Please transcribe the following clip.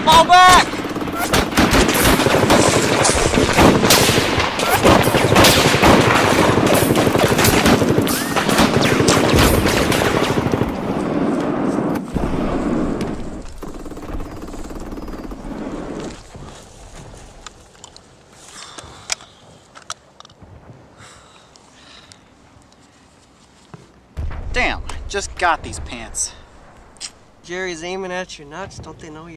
Fall back! Damn, just got these pants. Jerry's aiming at your nuts. Don't they know